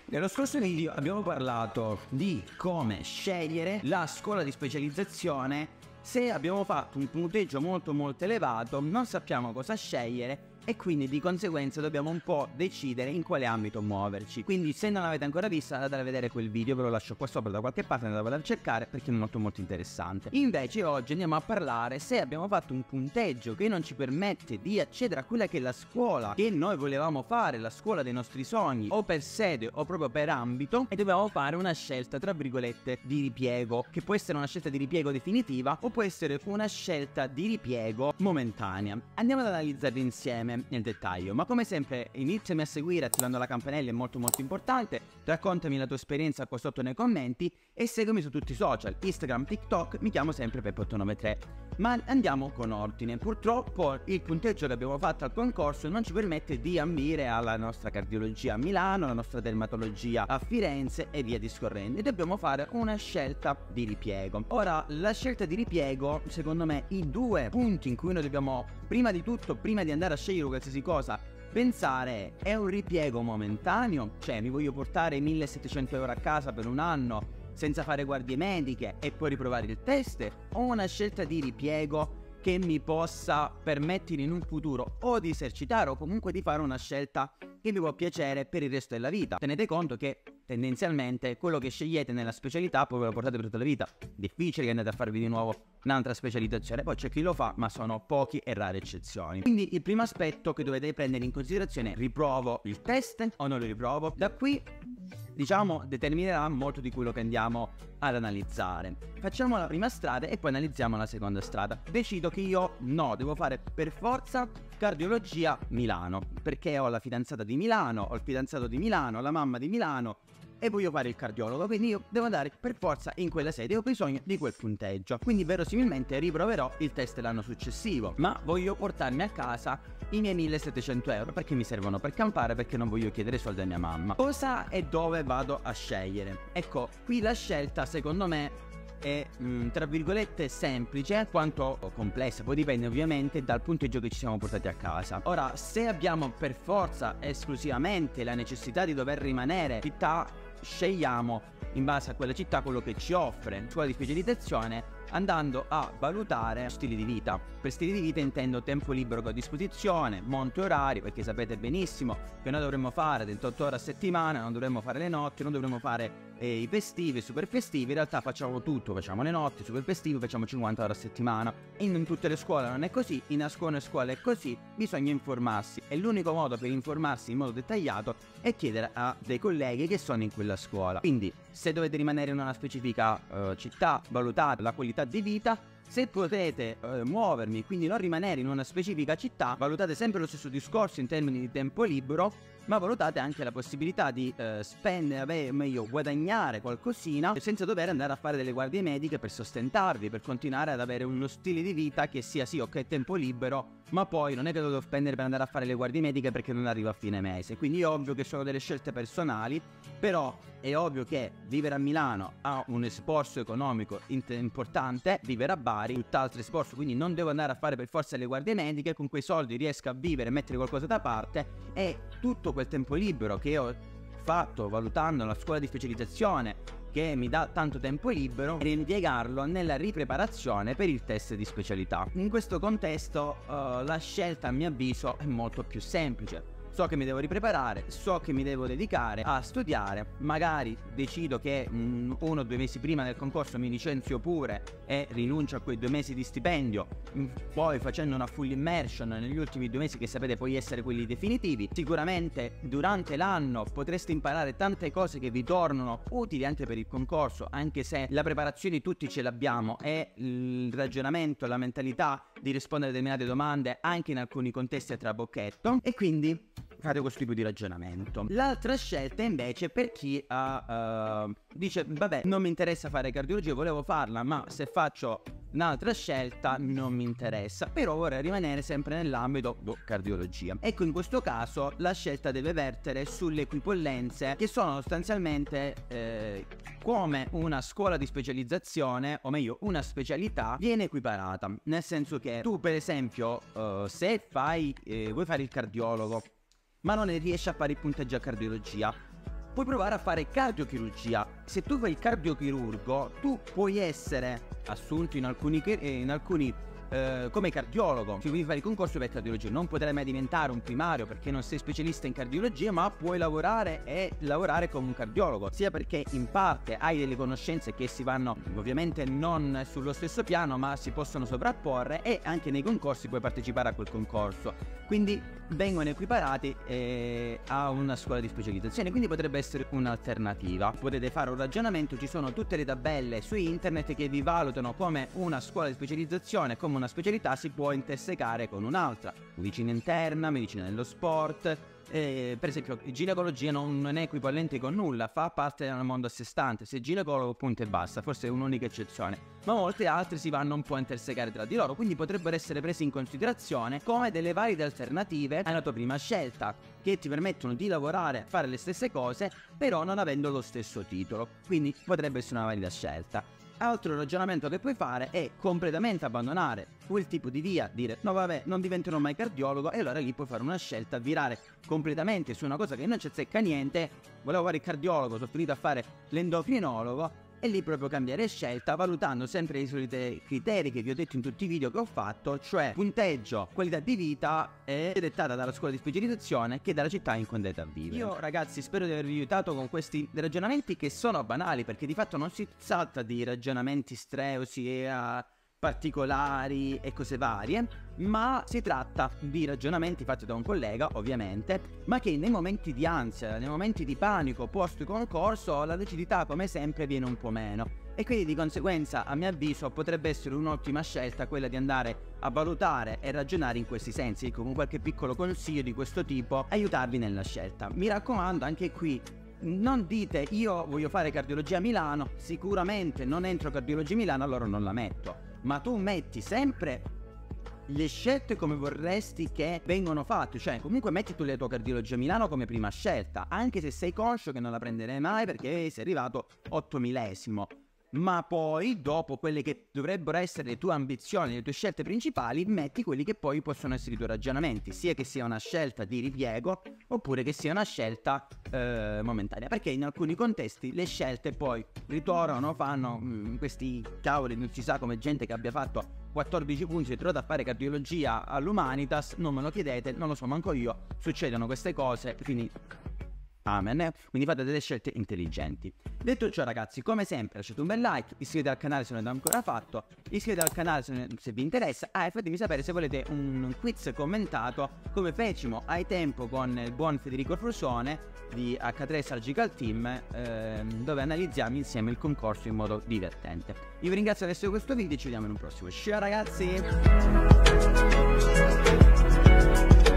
Nello scorso video abbiamo parlato di come scegliere la scuola di specializzazione. Se abbiamo fatto un punteggio molto elevato, non sappiamo cosa scegliere e quindi di conseguenza dobbiamo un po' decidere in quale ambito muoverci. Quindi se non l'avete ancora vista, andate a vedere quel video, ve lo lascio qua sopra da qualche parte, andate a cercare perché è molto interessante. Invece oggi andiamo a parlare se abbiamo fatto un punteggio che non ci permette di accedere a quella che è la scuola che noi volevamo fare, la scuola dei nostri sogni, o per sede o proprio per ambito, e dobbiamo fare una scelta tra virgolette di ripiego, che può essere una scelta di ripiego definitiva o può essere una scelta di ripiego momentanea. Andiamo ad analizzarli insieme nel dettaglio, ma come sempre iniziami a seguire attivando la campanella, è molto importante. Raccontami la tua esperienza qua sotto nei commenti e seguimi su tutti i social, Instagram, TikTok, mi chiamo sempre Peppo893. Ma andiamo con ordine. Purtroppo il punteggio che abbiamo fatto al concorso non ci permette di ambire alla nostra cardiologia a Milano, alla nostra dermatologia a Firenze e via discorrendo, e dobbiamo fare una scelta di ripiego. Ora, la scelta di ripiego, secondo me, i due punti in cui noi dobbiamo, prima di tutto, prima di andare a scegliere qualsiasi cosa, pensare: è un ripiego momentaneo? Cioè, mi voglio portare 1700 euro a casa per un anno senza fare guardie mediche e poi riprovare il test, o una scelta di ripiego che mi possa permettere in un futuro o di esercitare o comunque di fare una scelta che mi può piacere per il resto della vita. Tenete conto che tendenzialmente quello che scegliete nella specialità poi ve lo portate per tutta la vita. Difficile che andate a farvi di nuovo un'altra specializzazione, poi c'è chi lo fa, ma sono pochi e rare eccezioni. Quindi il primo aspetto che dovete prendere in considerazione è: riprovo il test o non lo riprovo? Da qui, diciamo, determinerà molto di quello che andiamo ad analizzare. Facciamo la prima strada e poi analizziamo la seconda strada. Decido che io devo fare per forza cardiologia Milano, perché ho la fidanzata di Milano, ho il fidanzato di Milano, la mamma di Milano e voglio fare il cardiologo, quindi io devo andare per forza in quella sede, ho bisogno di quel punteggio, quindi verosimilmente riproverò il test l'anno successivo, ma voglio portarmi a casa i miei 1700 euro perché mi servono per campare, perché non voglio chiedere soldi a mia mamma. Cosa e dove vado a scegliere? Ecco, qui la scelta secondo me è tra virgolette semplice quanto complessa, poi dipende ovviamente dal punteggio che ci siamo portati a casa. Ora, se abbiamo per forza esclusivamente la necessità di dover rimanere in città, scegliamo in base a quella città quello che ci offre scuola di specializzazione, andando a valutare stili di vita. Per stili di vita intendo tempo libero a disposizione, monte orari, perché sapete benissimo che noi dovremmo fare 28 ore a settimana, non dovremmo fare le notti, non dovremmo fare i festivi, super festivi. In realtà facciamo tutto, facciamo le notti, super festivi, facciamo 50 ore a settimana. In tutte le scuole non è così, in alcune scuole è così, bisogna informarsi e l'unico modo per informarsi in modo dettagliato è chiedere a dei colleghi che sono in quella scuola. Quindi se dovete rimanere in una specifica città, valutate la qualità di vita. Se potete muovermi, quindi non rimanere in una specifica città, valutate sempre lo stesso discorso in termini di tempo libero, ma valutate anche la possibilità di spendere, meglio guadagnare qualcosina senza dover andare a fare delle guardie mediche per sostentarvi, per continuare ad avere uno stile di vita che sia sì ok tempo libero, ma poi non è che devo spendere per andare a fare le guardie mediche perché non arrivo a fine mese. Quindi è ovvio che sono delle scelte personali, però è ovvio che vivere a Milano ha un esborso economico importante, vivere a Bari tutt'altro esborso, quindi non devo andare a fare per forza le guardie mediche, con quei soldi riesco a vivere e mettere qualcosa da parte, e tutto quel tempo libero che ho fatto valutando la scuola di specializzazione, che mi dà tanto tempo libero, e impiegarlo nella ripreparazione per il test di specialità. In questo contesto la scelta, a mio avviso, è molto più semplice. So che mi devo ripreparare, so che mi devo dedicare a studiare, magari decido che 1 o 2 mesi prima del concorso mi licenzio pure e rinuncio a quei 2 mesi di stipendio, poi facendo una full immersion negli ultimi 2 mesi, che sapete poi essere quelli definitivi. Sicuramente durante l'anno potreste imparare tante cose che vi tornano utili anche per il concorso, anche se la preparazione tutti ce l'abbiamo e il ragionamento, la mentalità di rispondere a determinate domande anche in alcuni contesti a trabocchetto, e quindi fate questo tipo di ragionamento. L'altra scelta invece per chi dice: vabbè, non mi interessa fare cardiologia, volevo farla, ma se faccio un'altra scelta non mi interessa, però vorrei rimanere sempre nell'ambito cardiologia. Ecco, in questo caso la scelta deve vertere sulle equipollenze, che sono sostanzialmente come una scuola di specializzazione, o meglio una specialità viene equiparata, nel senso che tu per esempio se vuoi fare il cardiologo ma non riesci a fare il punteggio a cardiologia, puoi provare a fare cardiochirurgia. Se tu fai il cardiochirurgo, tu puoi essere assunto in alcuni come cardiologo. Se vuoi fare il concorso per cardiologia, non potrai mai diventare un primario perché non sei specialista in cardiologia, ma puoi lavorare come un cardiologo, sia perché in parte hai delle conoscenze che si vanno ovviamente non sullo stesso piano, ma si possono sovrapporre, e anche nei concorsi puoi partecipare a quel concorso, quindi vengono equiparati a una scuola di specializzazione, quindi potrebbe essere un'alternativa. Potete fare un ragionamento, ci sono tutte le tabelle su internet che vi valutano come una scuola di specializzazione, come una specialità si può intersecare con un'altra, medicina interna, medicina dello sport. Per esempio ginecologia non è equivalente con nulla, fa parte del mondo a sé stante, sei ginecologo punto e basta, forse è un'unica eccezione, ma molte altre si vanno un po' a intersecare tra di loro, quindi potrebbero essere prese in considerazione come delle valide alternative alla tua prima scelta, che ti permettono di lavorare, fare le stesse cose, però non avendo lo stesso titolo, quindi potrebbe essere una valida scelta. Altro ragionamento che puoi fare è completamente abbandonare quel tipo di via, dire no vabbè, non diventerò mai cardiologo, e allora lì puoi fare una scelta, virare completamente su una cosa che non ci azzecca niente. Volevo fare il cardiologo, sono finito a fare l'endocrinologo, e lì proprio cambiare scelta, valutando sempre i soliti criteri che vi ho detto in tutti i video che ho fatto, cioè punteggio, qualità di vita, è dettata dalla scuola di specializzazione che dalla città in cui andate a vivere. Io ragazzi spero di avervi aiutato con questi ragionamenti che sono banali, perché di fatto non si tratta di ragionamenti streusi e particolari e cose varie, ma si tratta di ragionamenti fatti da un collega ovviamente, ma che nei momenti di ansia, nei momenti di panico post concorso, la lucidità come sempre viene un po' meno, e quindi di conseguenza a mio avviso potrebbe essere un'ottima scelta quella di andare a valutare e ragionare in questi sensi, con qualche piccolo consiglio di questo tipo aiutarvi nella scelta. Mi raccomando, anche qui non dite io voglio fare cardiologia a Milano, sicuramente non entro cardiologia a Milano, allora non la metto, ma tu metti sempre le scelte come vorresti che vengano fatte, cioè comunque metti tu la tua cardiologia a Milano come prima scelta, anche se sei conscio che non la prenderai mai perché sei arrivato 8.000esimo. Ma poi, dopo quelle che dovrebbero essere le tue ambizioni, le tue scelte principali, metti quelli che poi possono essere i tuoi ragionamenti, sia che sia una scelta di ripiego oppure che sia una scelta momentanea, perché in alcuni contesti le scelte poi ritornano, fanno questi cavoli, non si sa come gente che abbia fatto 14 punti si è trovata a fare cardiologia all'Humanitas, non me lo chiedete, non lo so manco io, succedono queste cose, quindi amen, quindi fate delle scelte intelligenti. Detto ciò ragazzi, come sempre lasciate un bel like, iscrivetevi al canale se non l'avete ancora fatto, iscrivetevi al canale se vi interessa, e fatemi sapere se volete un quiz commentato come fecimo ai tempo con il buon Federico Frusone di H3 Surgical Team, dove analizziamo insieme il concorso in modo divertente. Io vi ringrazio per aver seguito questo video e ci vediamo in un prossimo. Ciao ragazzi!